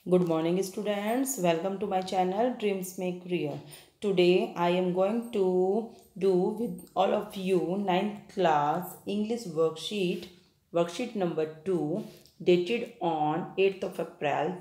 Good morning, students. Welcome to my channel Dreams Make Real. Today I am going to do with all of you 9th class English worksheet number 2, dated on 8th of April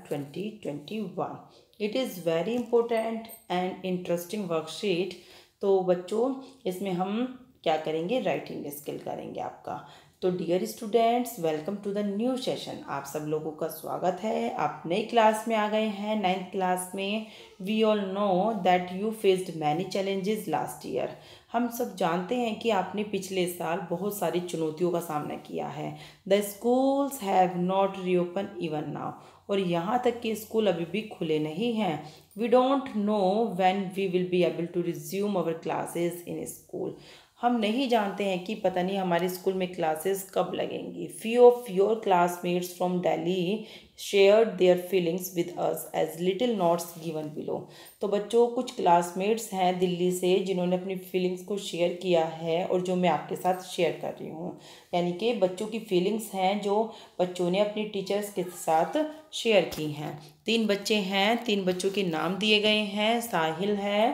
2021. It is very important and interesting worksheet. तो बच्चों इसमें हम क्या करेंगे, writing skill करेंगे आपका। तो dear students, welcome to the new session. आप सब लोगों का स्वागत है। आप नई क्लास में आ गए हैं, 9th क्लास में। We all know that you faced many challenges last year. हम सब जानते हैं कि आपने पिछले साल बहुत सारी चुनौतियों का सामना किया है। The schools have not reopen even now. और यहाँ तक कि स्कूल अभी भी खुले नहीं हैं। We don't know when we will be able to resume our classes in school. हम नहीं जानते हैं कि पता नहीं हमारे स्कूल में क्लासेस कब लगेंगी। Few of your classmates from Delhi shared their feelings with us as little notes given below. तो बच्चों, कुछ क्लासमेट्स हैं दिल्ली से जिन्होंने अपनी फीलिंग्स को शेयर किया है और जो मैं आपके साथ शेयर कर रही हूँ। यानी कि बच्चों की फीलिंग्स हैं जो बच्चों ने अपनी टीचर्स के साथ शेयर की हैं। 3 बच्चे हैं, 3 बच्चों के नाम दिए गए हैं। साहिल है,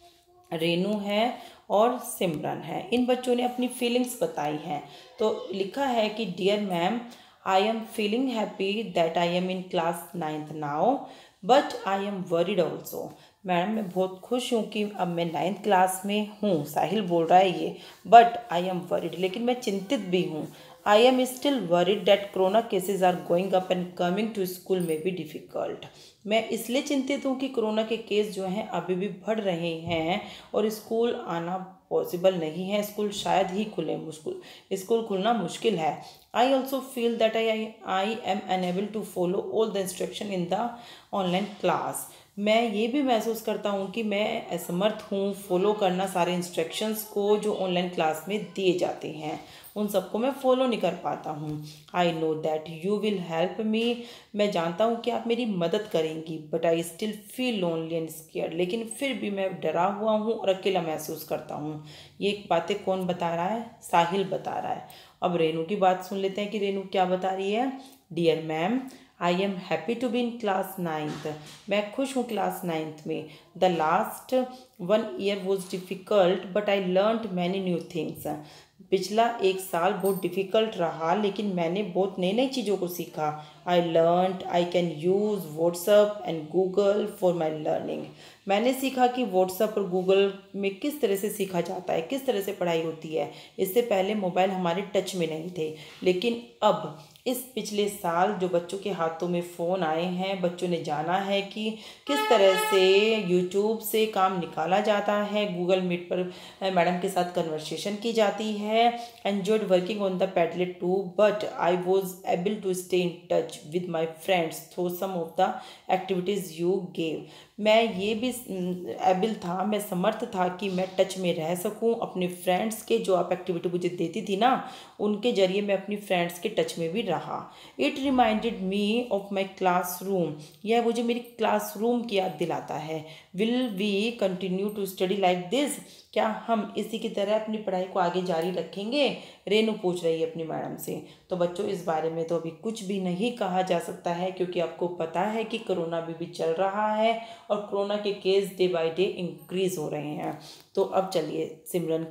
रेनू है और सिमरन है। इन बच्चों ने अपनी फीलिंग्स बताई हैं। तो लिखा है कि dear ma'am, I am feeling happy that I am in class 9th now, but I am worried also. Madam, मैं बहुत खुश हूँ कि अब मैं 9th क्लास में हूँ। साहिल बोल रहा है ये, बट आई एम वरीड, लेकिन मैं चिंतित भी हूँ। I am still worried that corona cases are going up and coming to school may be difficult. मैं इसलिए चिंतित हूँ कि कोरोना के केस जो हैं अभी भी बढ़ रहे हैं और स्कूल आना पॉसिबल नहीं है। स्कूल शायद ही खुले, स्कूल खुलना मुश्किल है। I also feel that I am unable to follow all the instruction in the online class. मैं ये भी महसूस करता हूँ कि मैं असमर्थ हूँ फॉलो करना सारे इंस्ट्रक्शंस को जो ऑनलाइन क्लास में दिए जाते हैं। उन सबको मैं फॉलो नहीं कर पाता हूँ। I know that you will help me. मैं जानता हूँ कि आप मेरी मदद करेंगी, but I still feel lonely and scared. लेकिन फिर भी मैं डरा हुआ हूँ और अकेला महसूस करता हूँ। ये बातें कौन बता रहा है? साहिल बता रहा है। अब रेनू की बात सुन लेते हैं कि रेनू क्या बता रही है। Dear ma'am, I am happy to be in class 9th। मैं खुश हूँ क्लास 9th में। The last 1 year was difficult but I learned many new things. पिछला 1 साल बहुत डिफ़िकल्ट रहा, लेकिन मैंने बहुत नई नई चीज़ों को सीखा। I learned I can use WhatsApp and Google for my learning. मैंने सीखा कि व्हाट्सअप और गूगल में किस तरह से सीखा जाता है, किस तरह से पढ़ाई होती है। इससे पहले मोबाइल हमारे टच में नहीं थे, लेकिन अब इस पिछले साल जो बच्चों के हाथों में फ़ोन आए हैं, बच्चों ने जाना है कि किस तरह से यूट्यूब से काम निकाला जाता है, गूगल मीट पर मैडम के साथ कन्वर्सेशन की जाती है। Enjoyed working on the Padlet too, but I was able to stay in touch with my friends through some of the activities you gave. मैं ये भी एबल था, मैं समर्थ था कि मैं टच में रह सकूं अपने फ्रेंड्स के। जो आप एक्टिविटी मुझे देती थी ना, उनके जरिए मैं अपनी फ्रेंड्स के टच में भी रहा। It reminded me of my classroom. यह मुझे मेरी क्लासरूम की याद दिलाता है। Will we continue to study like this. क्या हम इसी की तरह अपनी पढ़ाई को आगे जारी रखेंगे? रेनू पूछ रही है अपनी मैडम से। तो बच्चों, इस बारे में तो अभी कुछ भी नहीं कहा जा सकता है, क्योंकि आपको पता है कि कोरोना भी चल रहा है और कोरोना के case day by day increase हो रहे हैं। तो अब चलिए सिमरन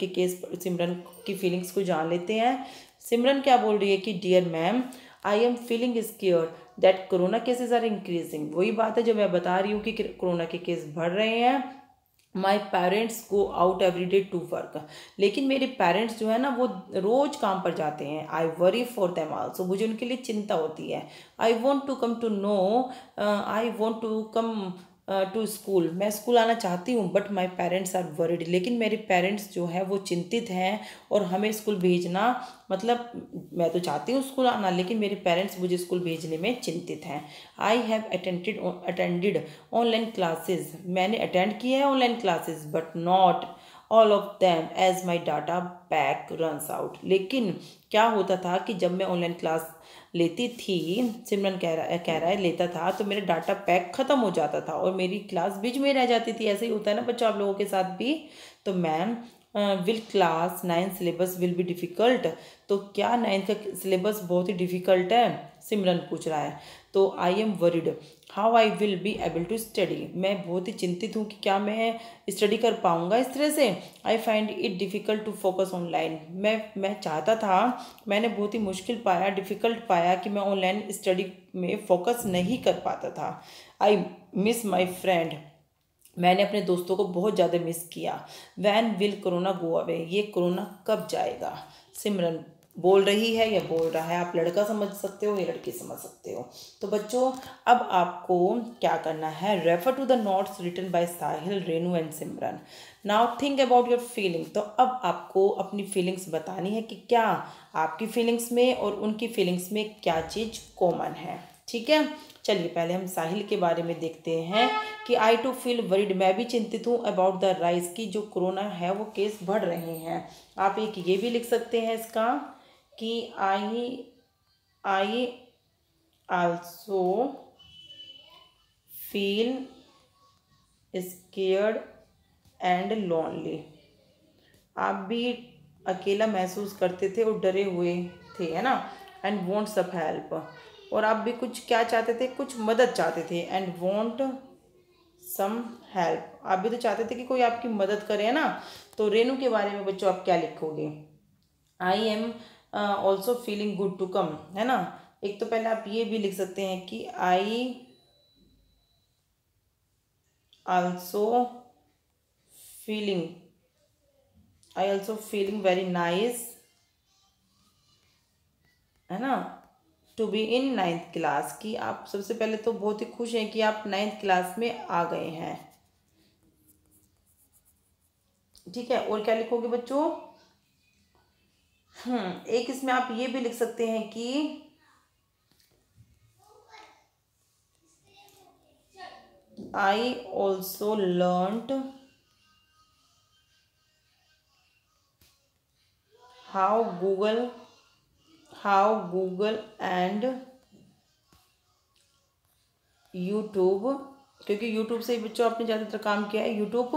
की फीलिंग्स को जान लेते हैं। सिमरन क्या बोल रही है कि dear ma'am, I am feeling scared that corona cases are increasing. वही बात है जो मैं बता रही हूँ कि कोरोना के केस बढ़ रहे हैं। My parents go out every day to work. लेकिन मेरे पेरेंट्स जो है ना, वो रोज़ काम पर जाते हैं। I worry for them also. मुझे उनके लिए चिंता होती है। I want to come to no I want to come to school. मैं स्कूल आना चाहती हूँ, but my parents are worried. लेकिन मेरे पेरेंट्स जो है वो चिंतित हैं और हमें स्कूल भेजना, मतलब मैं तो चाहती हूँ स्कूल आना, लेकिन मेरे पेरेंट्स मुझे स्कूल भेजने में चिंतित हैं। I have attended online classes. मैंने अटेंड किया है online classes, but not all of them as my data pack runs out. लेकिन क्या होता था कि जब मैं ऑनलाइन क्लास लेती थी, सिमरन कह रहा है लेता था, तो मेरा डाटा पैक ख़त्म हो जाता था और मेरी क्लास बीच में रह जाती थी। ऐसे ही होता है ना बच्चों, आप लोगों के साथ भी। तो ma'am, will class 9 syllabus will be difficult. तो क्या 9th का सिलेबस बहुत ही डिफ़िकल्ट है? सिमरन पूछ रहा है। तो I am worried how I will be able to study, मैं बहुत ही चिंतित हूँ कि क्या मैं स्टडी कर पाऊँगा इस तरह से। I find it difficult to focus online, मैं चाहता था, मैंने बहुत ही मुश्किल पाया, डिफ़िकल्ट पाया कि मैं ऑनलाइन स्टडी में फोकस नहीं कर पाता था। आई मिस माई फ्रेंड, मैंने अपने दोस्तों को बहुत ज़्यादा मिस किया। When will corona go away, ये कोरोना कब जाएगा। सिमरन बोल रही है या बोल रहा है, आप लड़का समझ सकते हो या लड़की समझ सकते हो। तो बच्चों अब आपको क्या करना है, refer to the notes written by Sahil, Renu and Simran. Now think about your feeling, तो अब आपको अपनी फीलिंग्स बतानी है कि क्या आपकी फीलिंग्स में और उनकी फीलिंग्स में क्या चीज़ कॉमन है। ठीक है, चलिए पहले हम साहिल के बारे में देखते हैं कि आई टू फील वरीड, मैं भी चिंतित हूँ, अबाउट द राइज की जो कोरोना है वो केस बढ़ रहे हैं। आप एक ये भी लिख सकते हैं इसका कि I also feel scared and lonely, आप भी अकेला महसूस करते थे और डरे हुए थे, है ना। एंड वॉन्ट सब हेल्प, और आप भी कुछ क्या चाहते थे, कुछ मदद चाहते थे। एंड वॉन्ट सम हेल्प, आप भी तो चाहते थे कि कोई आपकी मदद करे, है ना। तो रेनू के बारे में बच्चों आप क्या लिखोगे, I am also feeling good to come, है ना। एक तो पहले आप ये भी लिख सकते हैं कि I also feeling very nice, है ना, to be in 9th class, की आप सबसे पहले तो बहुत ही खुश हैं कि आप 9th क्लास में आ गए हैं। ठीक है, और क्या लिखोगे बच्चों, एक इसमें आप ये भी लिख सकते हैं कि I also learned how Google and YouTube, क्योंकि यूट्यूब से बच्चों आपने ज़्यादातर काम किया है, यूट्यूब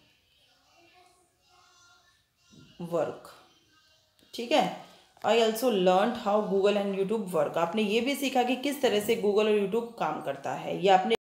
वर्क। ठीक है, I also learn how Google and YouTube work, आपने ये भी सीखा कि किस तरह से गूगल और यूट्यूब काम करता है, ये आपने